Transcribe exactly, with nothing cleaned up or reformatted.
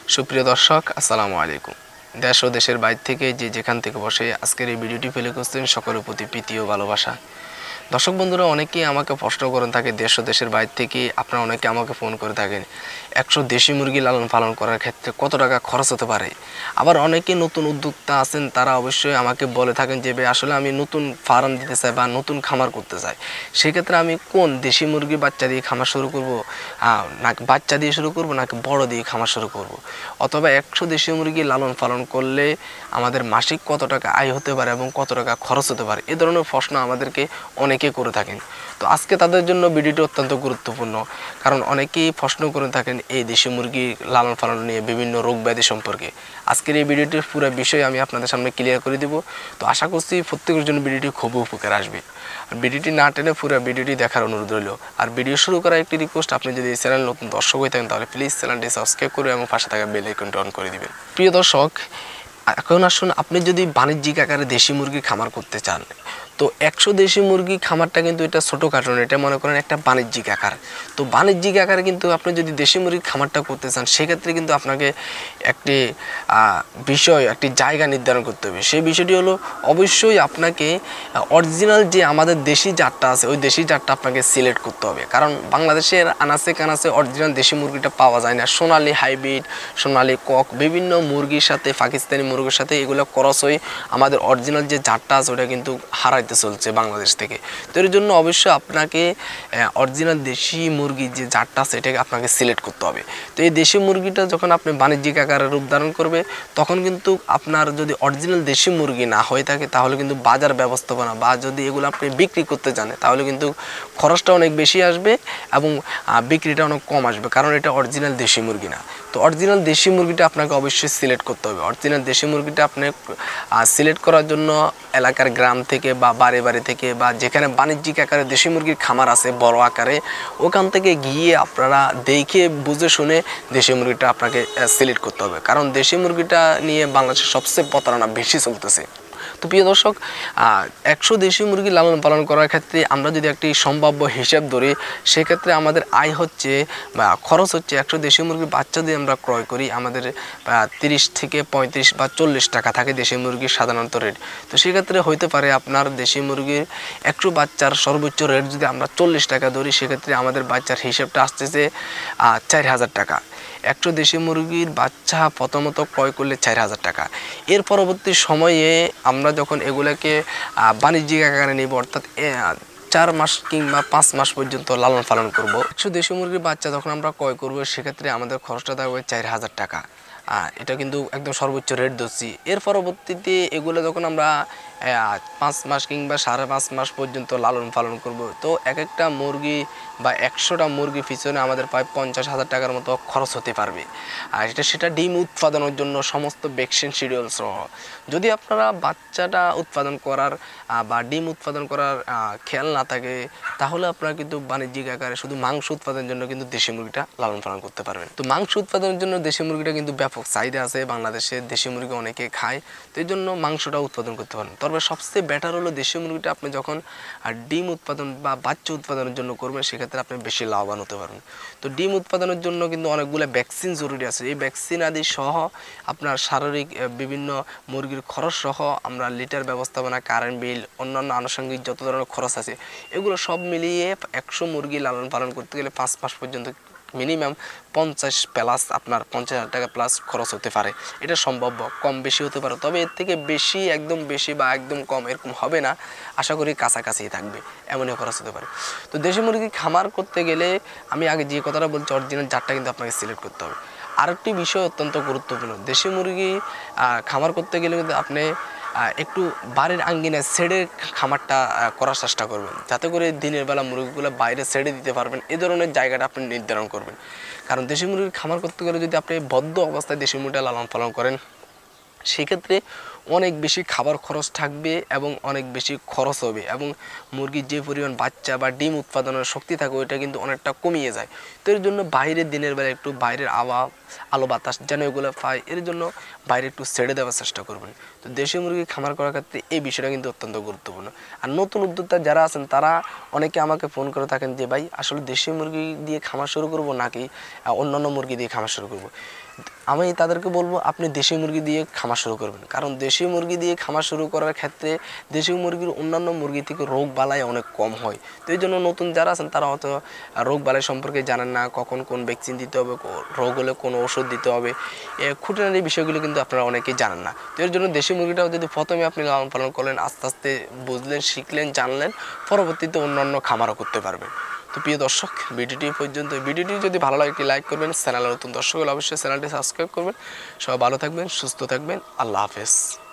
সুপ্রিয় দর্শক আসসালামু আলাইকুম। দেশ ও দেশের বাইরে থেকে যে যেখান থেকে বসে আজকের এই ভিডিওটি প্লে করছেন সকলের প্রতি প্রীতি ও ভালোবাসা। দর্শক বন্ধুরা অনেকেই আমাকে প্রশ্ন করে থাকে দেশ ও দেশের বাইরে থেকে, আপনারা অনেকে আমাকে ফোন করে থাকেন একশো দেশি মুরগি লালন পালন করার ক্ষেত্রে কত টাকা খরচ হতে পারে। আবার অনেকে নতুন উদ্যোক্তা আছেন, তারা অবশ্যই আমাকে বলে থাকেন যে ভাই আসলে আমি নতুন ফার্ম দিতে চাই বা নতুন খামার করতে চাই, সেক্ষেত্রে আমি কোন দেশি মুরগি বাচ্চা দিয়ে খামার শুরু করব, নাকি বাচ্চা দিয়ে শুরু করব নাকি বড় দিয়ে খামার শুরু করব, অথবা একশো দেশি মুরগি লালন পালন করলে আমাদের মাসিক কত টাকা আয় হতে পারে এবং কত টাকা খরচ হতে পারে, এ ধরনের প্রশ্ন আমাদেরকে অনেকে করে থাকেন। তো আজকে তাদের জন্য ভিডিওটি অত্যন্ত গুরুত্বপূর্ণ, কারণ অনেকেই প্রশ্ন করে থাকেন এই দেশি মুরগি লালন পালন নিয়ে বিভিন্ন রোগ ব্যাধি সম্পর্কে। আজকের এই ভিডিওটির পুরো বিষয় আমি আপনাদের সামনে ক্লিয়ার করে দেব। তো আশা করছি প্রত্যেকের জন্য ভিডিওটি খুব উপকার আসবে। আর ভিডিওটি না টেনে পুরো ভিডিওটি দেখার অনুরোধ রইল। আর ভিডিও শুরু করার একটি রিকোয়েস্ট, আপনি যদি এই চ্যানেল নতুন দর্শক হয়ে থাকেন তাহলে প্লিজ চ্যানেলটি সাবস্ক্রাইব করে এবং পাশে থাকা বেল আইকনটি অন করে দিবেন। প্রিয় দর্শক, এখন আসুন, আপনি যদি বাণিজ্যিক আকারে দেশি মুরগি খামার করতে চান, তো একশো দেশি মুরগি খামারটা কিন্তু এটা ছোটোখাটো না, এটা মনে করেন একটা বাণিজ্যিক আকার। তো বাণিজ্যিক আকারে কিন্তু আপনি যদি দেশি মুরগি খামারটা করতে চান, সেক্ষেত্রে কিন্তু আপনাকে একটি বিষয়, একটি জায়গা নির্ধারণ করতে হবে। সেই বিষয়টি হলো অবশ্যই আপনাকে অরিজিনাল যে আমাদের দেশি জাতটা আছে ওই দেশি জাতটা আপনাকে সিলেক্ট করতে হবে, কারণ বাংলাদেশের আনাচে কানাচে অরিজিনাল দেশি মুরগিটা পাওয়া যায় না। সোনালি হাইব্রিড, সোনালি কক, বিভিন্ন মুরগির সাথে পাকিস্তানি মুরগির সাথে এগুলো ক্রস হয়ে আমাদের অরিজিনাল যে জাতটা আছে ওটা কিন্তু হারাই চলছে বাংলাদেশ থেকে। তো এর জন্য অবশ্যই আপনাকে অরিজিনাল দেশি মুরগির যে জাতটা আছে এটাকে আপনাকে সিলেক্ট করতে হবে। তো এই দেশি মুরগিটা যখন আপনি বাণিজ্যিক আকারে রূপ ধারণ করবে, তখন কিন্তু আপনার যদি অরিজিনাল দেশি মুরগি না হয়ে থাকে তাহলে কিন্তু বাজার ব্যবস্থাপনা বা যদি এগুলো আপনি বিক্রি করতে জানে তাহলে কিন্তু খরচটা অনেক বেশি আসবে এবং বিক্রিটা অনেক কম আসবে, কারণ এটা অরিজিনাল দেশি মুরগি না। তো অরিজিনাল দেশি মুরগিটা আপনাকে অবশ্যই সিলেক্ট করতে হবে। অরিজিনাল দেশি মুরগিটা আপনি সিলেক্ট করার জন্য এলাকার গ্রাম থেকে বা বাড়ি বাড়ি থেকে বা যেখানে বাণিজ্যিক আকারে দেশি মুরগির খামার আছে বড় আকারে, ওখান থেকে গিয়ে আপনারা দেখে বুঝে শুনে দেশি মুরগিটা আপনাকে সিলেক্ট করতে হবে, কারণ দেশি মুরগিটা নিয়ে বাংলাদেশের সবচেয়ে প্রতারণা বেশি চলতেছে। তো প্রিয় দর্শক, একশো দেশি মুরগি লালন পালন করার ক্ষেত্রে আমরা যদি একটি সম্ভাব্য হিসাব ধরি, সেক্ষেত্রে আমাদের আয় হচ্ছে বা খরচ হচ্ছে, একশো দেশি মুরগির বাচ্চা দিয়ে আমরা ক্রয় করি আমাদের তিরিশ থেকে পঁয়ত্রিশ বা চল্লিশ টাকা থাকে দেশি মুরগির সাধারণত রেট। তো সেক্ষেত্রে হইতে পারে আপনার দেশি মুরগির একশো বাচ্চার সর্বোচ্চ রেট যদি আমরা চল্লিশ টাকা ধরি, সেক্ষেত্রে আমাদের বাচ্চার হিসাবটা আসতেছে চার হাজার টাকা। একশো দেশি মুরগির বাচ্চা প্রথমত ক্রয় করলে চার হাজার টাকা। এর পরবর্তী সময়ে আমরা যখন এগুলোকে বাণিজ্যিক আকারে নিব, অর্থাৎ চার মাস কিংবা পাঁচ মাস পর্যন্ত লালন পালন করব, একশো দেশি মুরগির বাচ্চা যখন আমরা ক্রয় করবো সেক্ষেত্রে আমাদের খরচটা থাকবে চার হাজার টাকা। এটা কিন্তু একদম সর্বোচ্চ রেট ধরছি। এর পরবর্তীতে এগুলো যখন আমরা পাঁচ মাস কিংবা সাড়ে পাঁচ মাস পর্যন্ত লালন পালন করব, তো এক একটা মুরগি বা একশোটা মুরগি পিছনে আমাদের প্রায় পঞ্চাশ হাজার টাকার মতো খরচ হতে পারবে। আর এটা সেটা ডিম উৎপাদনের জন্য সমস্ত ভ্যাকসিন শিডিউল সহ। যদি আপনারা বাচ্চাটা উৎপাদন করার বা ডিম উৎপাদন করার খেয়াল না থাকে, তাহলে আপনারা কিন্তু বাণিজ্যিক আকারে শুধু মাংস উৎপাদনের জন্য কিন্তু দেশি মুরগিটা লালন পালন করতে পারবেন। তো মাংস উৎপাদনের জন্য দেশি মুরগিটা কিন্তু ব্যাপক চাহিদা আছে, বাংলাদেশে দেশি মুরগি অনেকে খায়, তো এই জন্য মাংসটা উৎপাদন করতে পারেন। তবে সবচেয়ে বেটার হলো দেশি মুরগিটা আপনি যখন ডিম উৎপাদন বা বাচ্চা উৎপাদনের জন্য করবেন, সেক্ষেত্রে আপনি বেশি লাভবান হতে পারবেন। তো ডিম উৎপাদনের জন্য কিন্তু অনেকগুলো ভ্যাকসিন জরুরি আছে। এই ভ্যাকসিন আদি সহ আপনার শারীরিক বিভিন্ন মুরগির খরচ সহ আমরা লিটার ব্যবস্থাপনা, কারেন্ট বিল, অন্যান্য আনুষঙ্গিক যত ধরনের খরচ আছে এগুলো সব মিলিয়ে একশো মুরগি লালন পালন করতে গেলে পাঁচ মাস পর্যন্ত মিনিমাম পঞ্চাশ প্লাস আপনার পঞ্চাশ হাজার টাকা প্লাস খরচ হতে পারে। এটা সম্ভাব্য, কম বেশি হতে পারে, তবে এর থেকে বেশি একদম বেশি বা একদম কম এরকম হবে না, আশা করি কাছাকাছি থাকবে, এমনই খরচ হতে পারে। তো দেশি মুরগি খামার করতে গেলে আমি আগে যে কথাটা বলছি, অরিজিনাল জাতটা কিন্তু আপনাকে সিলেক্ট করতে হবে। আরেকটি বিষয় অত্যন্ত গুরুত্বপূর্ণ, দেশি মুরগি খামার করতে গেলে কিন্তু আপনি একটু বাড়ির আঙ্গিনায় ছেড়ে খামারটা করার চেষ্টা করবেন, যাতে করে দিনের বেলা মুরগিগুলো বাইরে ছেড়ে দিতে পারবেন, এ ধরনের জায়গাটা আপনি নির্ধারণ করবেন। কারণ দেশি মুরগির খামার করতে গেলে যদি আপনি বদ্ধ অবস্থায় দেশি মুরগিটা লালন পালন করেন, সেক্ষেত্রে অনেক বেশি খাবার খরচ থাকবে এবং অনেক বেশি খরচ হবে এবং মুরগির যে পরিমাণ বাচ্চা বা ডিম উৎপাদনের শক্তি থাকে ওইটা কিন্তু অনেকটা কমিয়ে যায়। তো এর জন্য বাইরে দিনের বেলা একটু বাইরের আওয়া আলো বাতাস যেন এগুলো পায়, এর জন্য বাইরে একটু ছেড়ে দেওয়ার চেষ্টা করবেন। তো দেশি মুরগি খামার করার ক্ষেত্রে এই বিষয়টা কিন্তু অত্যন্ত গুরুত্বপূর্ণ। আর নতুন উদ্যোক্তা যারা আছেন তারা অনেকে আমাকে ফোন করে থাকেন যে ভাই আসলে দেশি মুরগি দিয়ে খামার শুরু করব নাকি অন্যান্য মুরগি দিয়ে খামার শুরু করব। আমি তাদেরকে বলবো আপনি দেশি মুরগি দিয়ে খামার শুরু করবেন, কারণ দেশি মুরগি দিয়ে খামার শুরু করার ক্ষেত্রে দেশি মুরগির অন্যান্য মুরগি থেকে রোগ বালাই অনেক কম হয়। তো এই জন্য নতুন যারা আছেন তারা হয়তো রোগ বালাই সম্পর্কে জানেন না, কখন কোন ভ্যাকসিন দিতে হবে, রোগ হলে কোন ওষুধ দিতে হবে, এ খুঁটিনাটি বিষয়গুলো কিন্তু আপনারা অনেকেই জানেন না। তো এর জন্য দেশি মুরগিটাও যদি প্রথমে আপনি লালন পালন করলেন, আস্তে আস্তে বুঝলেন, শিখলেন, জানলেন, পরবর্তীতে অন্যান্য খামারও করতে পারবেন। তো প্রিয় দর্শক, ভিডিওটি পর্যন্ত। ভিডিওটি যদি ভালো লাগে একটি লাইক করবেন, চ্যানেলের নতুন দর্শক হলে অবশ্যই চ্যানেলটি সাবস্ক্রাইব করবেন। সবাই ভালো থাকবেন, সুস্থ থাকবেন, আল্লাহ হাফেজ।